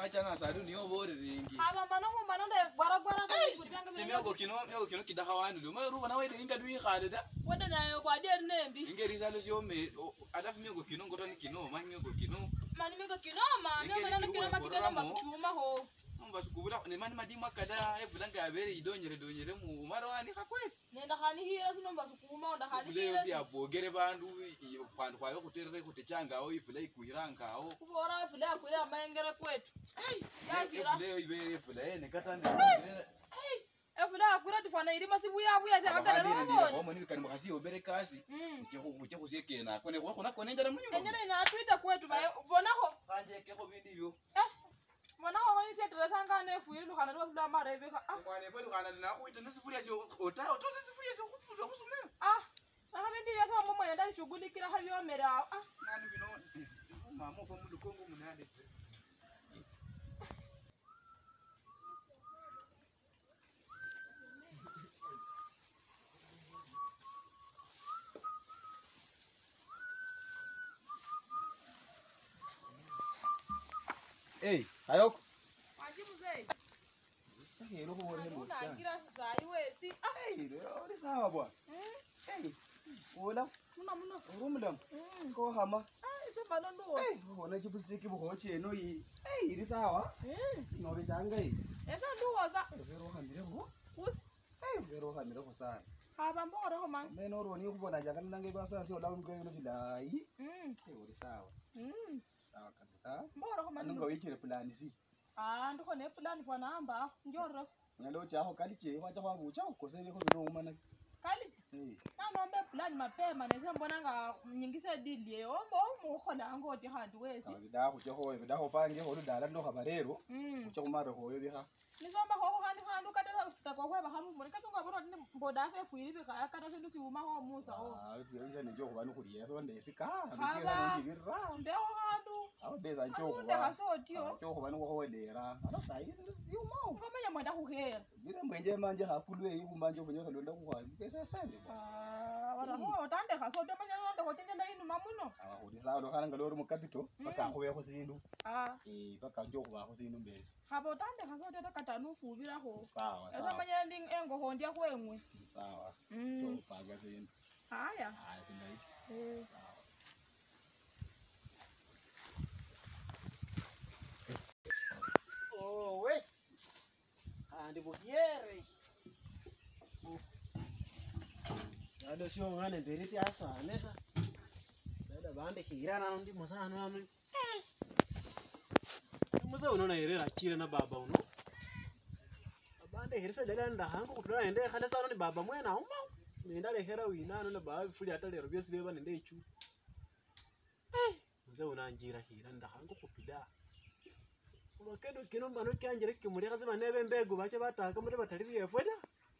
chana sadu niyo bore ringi. Aba mano da gwara ka kuri banga me go kino kidaha wandu lo ma ruba na wede inga dui khalida. Wada na kwa der nembi. Inge risalo sio me adaf me go kino ngoto ni kino ma me go kino. Mani me go kino ma me go na kino ma kidana makuma ho. Mba sukubula ne mani madima kada evulanga abere idonyere mu marwani kakwe. Nenda khani hira sino mba sukuma onda khani hira. Leo si abogere bandu pandu kwayo kutereza kutechanga aho ifula ikuiranga aho. Kubora ifula kuira maengere kwetu. Leo ibe ifula ne katande. Ifula kuira tifana irima sibuya takakana no. Omo ni kani mukasi obere kasi. Uche kusiekena kone kona njara munyu. Enyere ina twita kwetu ba vona ho. Kanje keko bindi yo. Mwana wani tetra sanga ne fuiri lukana ndo fula marebe ka mwana fa lukana na kuita nisifuria sio ota sifuria sio kufuza kusumea na hamindi yata mama yenda shughulikira havyo mera nani bino mama fa mundu kongo munade Hey, ayoko. Waji mzee. Hilo kwa wale mmoja. Unaangira sasa iwe si. Ni sawa bwana. Ola. Muna. Urumdam. Ko hama. Sio balondo. Bona chipu stiki buho cheno yi. Ni sawa. No bitanga yi. Esa nduwaza. Vero hamire ho. Us. Vero hamire ho sana. Haba mbora ho man. Meno ro ni kubona jakana nange basa sio dawo mko ngino bilai. Ni sawa. Sawa kabisa. Mbora ho man. Nunga wikire plan si. Ndiko ne plan kwa namba. Njoro. Ngalo chaho kaliche wacha kwa bucha ukosele ko bino umana. Kaliche. Nombe plan mapema nese mbonanga nyingise deal ye omo khona ngoti handi wesi. Bidaho jeho bidaho pange ho dala ndo khabarero. Ucha kumaro ho yo biha. Nizomba ho handi kadela ufita kwa kweba hamu muri katunga boro ndi mboda afe fuiri bika akada sendu si uma ho musa ho. Nje nje ho banu kuriye so ndesi ka. Ndikira. Ndeo handu. Aho beza njoho. Ndeka sotio. Njoho banu ho lera. Ano sai si uma. Ngomenya mwenda kuhera. Bile mwenje manje hakulwe yikumanje kunyoka londa kuhwazi. Pesa sande. Wala ho tande kasotio manya ndo hotengela inu mamuno. Udisa lo kana ngalo mu capital baka ho yako sindu. Baka njoho ba ho sindu mbele. Habo tande kasotio takatanu fubira ho. Sawa. Esa manya ndi engo ho ndia kwemwe. Sawa. So paga sindu. Haya. Tindai. Oh, we. Andi bugiere. Ado sio ngane ndirisi asa anesa. Dada bande hirana ndi musana anu. Musa unaona herera chire na baba uno. Bande hirisa dala nda hangu kutula ende khale sana ni baba mwena uma. Nenda lehera wina na baba fuli hata lero byesi leba nende ichu. Musa unanjira hira nda hangu kupida. Wakedo kino mbano kyanjire kimuri kazi banebe mbego bache bataka muri batari byefoda.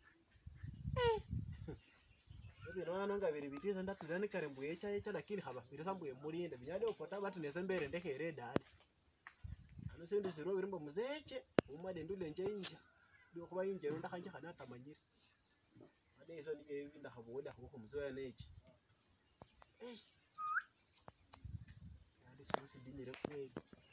Bino ano ngabiri bitiza ndatulani karembu yecha lakini haba birisambuye muri ende binyale ukota batu nesembere ndekhere dali. Ano sende siro birimbo muzeche umade ndule nje inja. Dio kuba inje ronda kanje kana tamanyire. Ade iso ni ebinda haboda ko muzoya nechi. Ade siro sidinire kweli.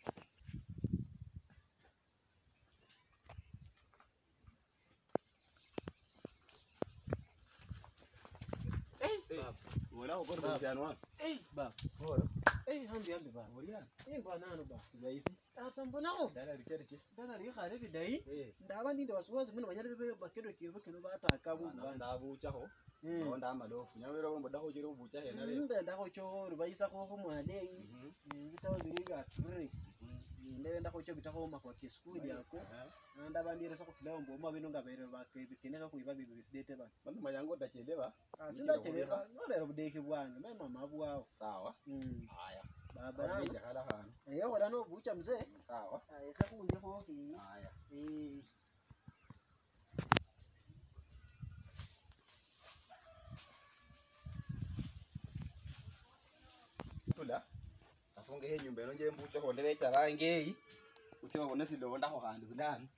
Wala ukoro bjano. Baba. Bora. Hambi baba. Oriana. Bwana ano baba. Sibaisi. Mbonao. Dala rikete. Dana ri khare bidai. Ndaba ndi ndawasuwazi muno banyale bebe bakedo kivu kino bataka bu bana. Ndabucha ho. Onda amalofu. Nyawera bombo daho jiro bucha hena le. Ndako cho rubaisa ko ko mwale. Bitawo biriga turi. Ndenda ko cho bitako makwa kiskudi yako. Ndaba ndire sako kulao mboma bino ngabere bakeneka kuiba bibisidete ba. Bano mayango dachelewa. Sinda chelewa. Nolero budeke bwange mema mabu wao. Sawa. Haya. Baba na Jakala hano. Wala no bucha mzee. Sawa. Sasa kunje ko ki. Haya. Tula. Afunge he nyumba nje mbucho ho ndebe charange. Ucho bona silonda ho handu ndani.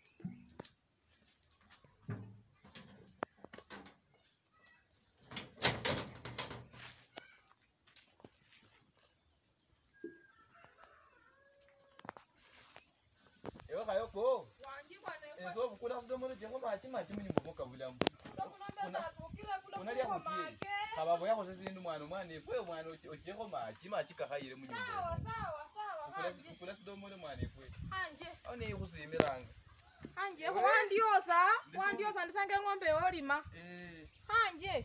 ko. Wanji bwana. Ezo kula sidomolo jengo machi munyumba mukabula mbu. Unalia kutie. Kababo yako sezindu mwana efwe mwana ojeko machi kahayire munyumba. Sawa. Kula sidomolo mwana efwe. Anje. One ikusimiranga. Anje wandiosa ndisange ng'ombe olima. Anje.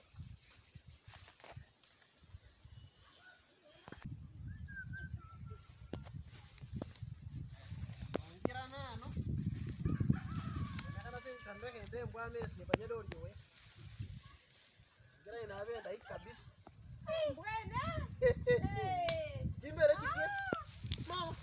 Ngira nano. Nakana sintandeke ndembo amesi banyelo ndiwe. Ngira inabenda hiki kabisa. Bwana. Jimbere chitwe. Mama.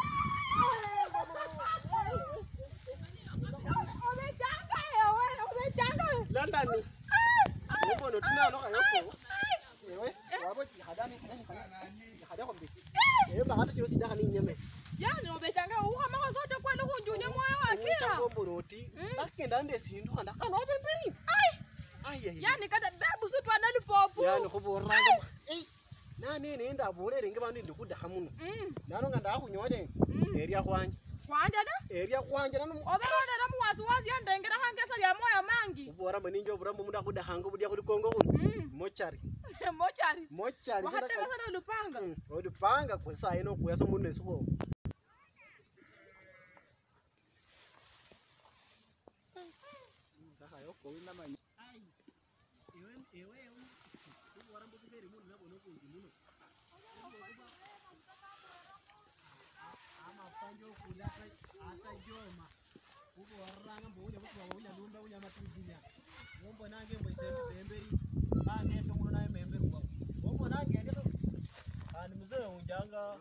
London. Ngono tunalo kayoko. Ewe, wabo hadani hadako mbi. Ewe bakati chiro sidaka ni nyeme. Yani obechanga ukama kwa zote kwenda kunjune moyo wakira. Changomboroti. Akenda nde sindu kanda kana opemberi. Ai. Yani kata bebu sutu analipopo. Yani kuboranga. Nani nenda borere ngebantu ndikudaha muno. Nano nganda kunyode. Area kwanje. Kwanje da? Area kwanje nano. Oberondera muwasi yandengera hangesa lya moyo mangi. Ubora maninjo bura muda kudahanga budia kuri Kongo kuri. Mochari. Mochari. Wahateka sana lupanga. Olupanga kwesa ino kuyaso muno esiko. Ndaka yoko wina manya. Ewe. Ubora mbukuberi muno nabono kunji muno. Ama panjo kula ata joma. Uboranga mbuya butwa uya lumba uya matudinya. Ngombo nange mbemberi. Nange tomuno naye memberi kwa. Ngombo nange ngeto. Ani mzee unjanga.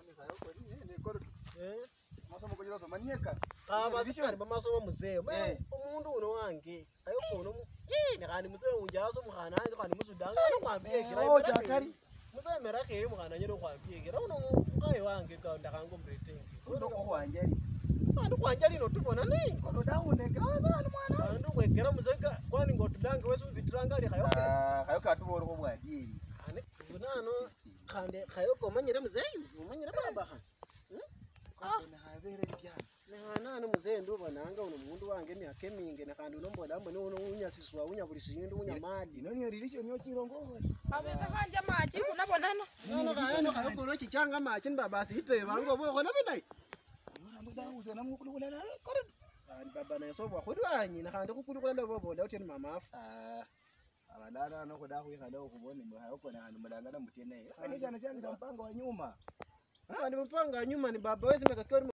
Masomo kujira so manieka. Basikari bamasomo mzee. Umuntu uno wange. Ayoko uno. Nekani mzee unjaso mukhana ange kandi musudanga kwambiyekira. Jakari. Mzee merake mukhana nyero kwambiyekira. Uno ngaye wange kanda kango mbretenge. Ndo ko wanjeri. Andu kwanjali no tubona ni. Kono daune krawazana mwana. Andu kwekera muzeka kwani ngotudanga wesu bitranga ali kayoka. Kayoka atuboro ko bwadi. Ane kunano khande kayoko manyire muzeyi. Manyire baba ha. Kana habere lyana. Nana muzee ndubona anga uno mundu wange myake minge nakandi unombola mbone uno unyasiswa unya buli sindu unya mali. Ino ni rilisho nyo chirongo. Abeza kanja machi kunabonana. Nana kayano kayoko ro chichanga machi baba site bango bo khona bindai. Uza namukulukulana kore. Ani baba na yeso bwa khudwanyi nakandi kukulukulana bo bola uteni mama afu. Abadala no kuda kuyikhala ukubona mwe hayoko na mudangana mutene. Kanisa na chanza mpango wa nyuma. Ni mpanga nyuma ni baba wezi mekakori